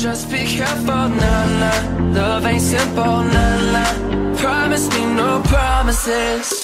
just be careful, nah, nah. Love ain't simple, nah, nah. Promise me no promises.